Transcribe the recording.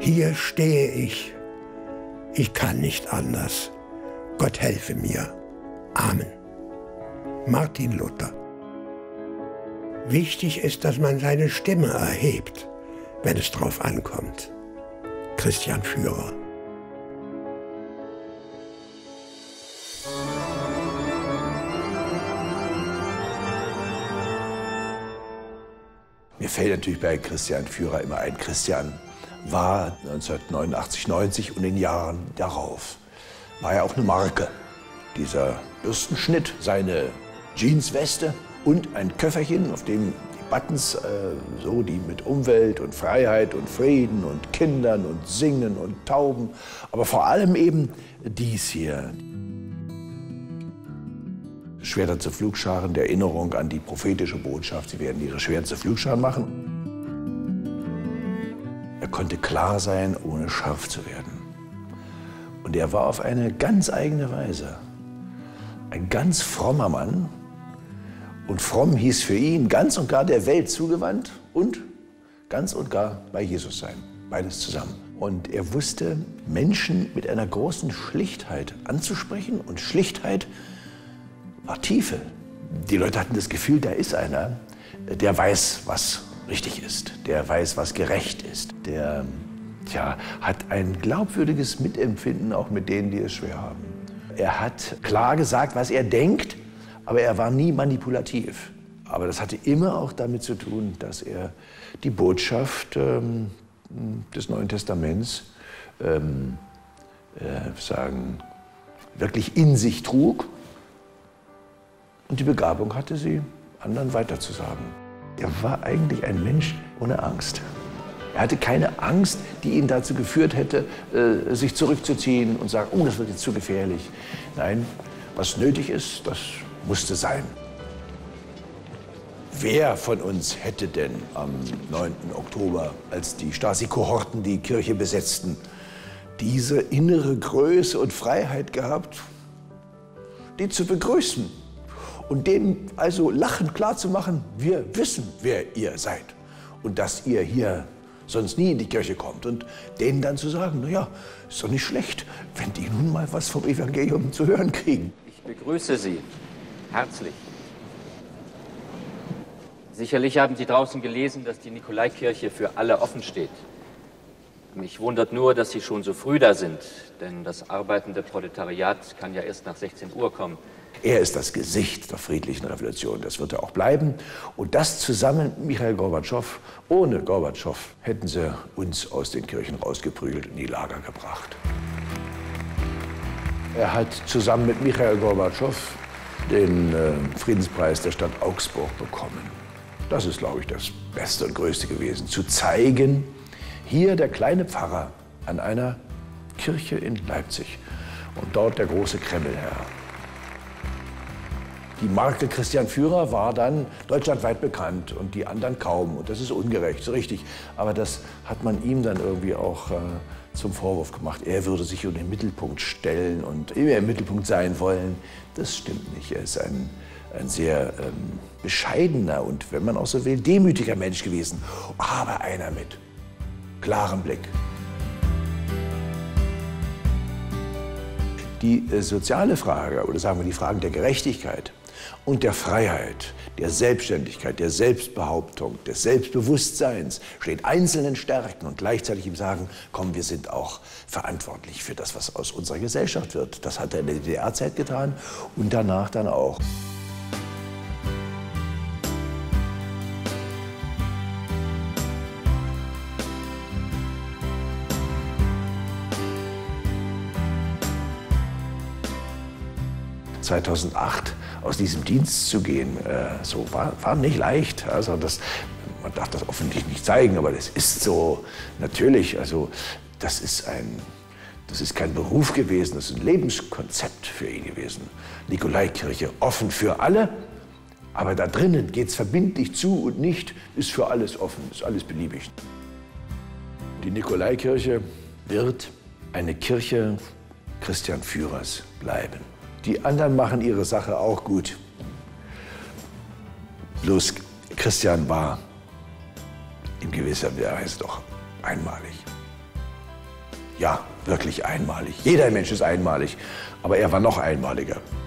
Hier stehe ich. Ich kann nicht anders. Gott helfe mir. Amen. Martin Luther. Wichtig ist, dass man seine Stimme erhebt, wenn es drauf ankommt. Christian Führer. Mir fällt natürlich bei Christian Führer immer ein, Christian war 1989, 90 und in den Jahren darauf war er auch eine Marke. Dieser Bürstenschnitt, seine Jeansweste und ein Köfferchen, auf dem die Buttons, so die mit Umwelt und Freiheit und Frieden und Kindern und Singen und Tauben, aber vor allem eben dies hier. Schwerter zu Pflugscharen, der Erinnerung an die prophetische Botschaft, sie werden ihre Schwerter zu Pflugscharen machen. Er konnte klar sein, ohne scharf zu werden. Und er war auf eine ganz eigene Weise ein ganz frommer Mann. Und fromm hieß für ihn ganz und gar der Welt zugewandt und ganz und gar bei Jesus sein. Beides zusammen. Und er wusste, Menschen mit einer großen Schlichtheit anzusprechen. Und Schlichtheit war Tiefe. Die Leute hatten das Gefühl, da ist einer, der weiß, was richtig ist, der weiß, was gerecht ist, der hat ein glaubwürdiges Mitempfinden auch mit denen, die es schwer haben. Er hat klar gesagt, was er denkt, aber er war nie manipulativ. Aber das hatte immer auch damit zu tun, dass er die Botschaft des Neuen Testaments wirklich in sich trug und die Begabung hatte, sie anderen weiterzusagen. Er war eigentlich ein Mensch ohne Angst. Er hatte keine Angst, die ihn dazu geführt hätte, sich zurückzuziehen und sagen, oh, das wird jetzt zu gefährlich. Nein, was nötig ist, das musste sein. Wer von uns hätte denn am 9. Oktober, als die Stasi-Kohorten die Kirche besetzten, diese innere Größe und Freiheit gehabt, die zu begrüßen und denen also lachend klarzumachen, wir wissen, wer ihr seid und dass ihr hier sonst nie in die Kirche kommt. Und denen dann zu sagen, naja, ist doch nicht schlecht, wenn die nun mal was vom Evangelium zu hören kriegen. Ich begrüße Sie herzlich. Sicherlich haben Sie draußen gelesen, dass die Nikolaikirche für alle offen steht. Mich wundert nur, dass Sie schon so früh da sind, denn das arbeitende Proletariat kann ja erst nach 16 Uhr kommen. Er ist das Gesicht der friedlichen Revolution, das wird er auch bleiben. Und das zusammen mit Michail Gorbatschow. Ohne Gorbatschow hätten sie uns aus den Kirchen rausgeprügelt und in die Lager gebracht. Er hat zusammen mit Michail Gorbatschow den Friedenspreis der Stadt Augsburg bekommen. Das ist, glaube ich, das Beste und Größte gewesen. Zu zeigen, hier der kleine Pfarrer an einer Kirche in Leipzig und dort der große Kremlherr. Die Marke Christian Führer war dann deutschlandweit bekannt und die anderen kaum. Und das ist ungerecht, so richtig. Aber das hat man ihm dann irgendwie auch zum Vorwurf gemacht. Er würde sich in den Mittelpunkt stellen und immer im Mittelpunkt sein wollen. Das stimmt nicht. Er ist ein sehr bescheidener und, wenn man auch so will, demütiger Mensch gewesen. Aber einer mit klarem Blick. Die soziale Frage, oder sagen wir die Fragen der Gerechtigkeit und der Freiheit, der Selbstständigkeit, der Selbstbehauptung, des Selbstbewusstseins steht einzelnen Stärken und gleichzeitig ihm sagen, komm, wir sind auch verantwortlich für das, was aus unserer Gesellschaft wird. Das hat er in der DDR-Zeit getan und danach dann auch. ...2008 aus diesem Dienst zu gehen, so war nicht leicht. Also man darf das offensichtlich nicht zeigen, aber das ist so natürlich. Also das ist kein Beruf gewesen, das ist ein Lebenskonzept für ihn gewesen. Nikolaikirche offen für alle, aber da drinnen geht es verbindlich zu und nicht ist für alles offen, ist alles beliebig. Die Nikolaikirche wird eine Kirche Christian Führers bleiben. Die anderen machen ihre Sache auch gut. Bloß Christian war in gewisser Weise doch einmalig. Ja, wirklich einmalig. Jeder Mensch ist einmalig, aber er war noch einmaliger.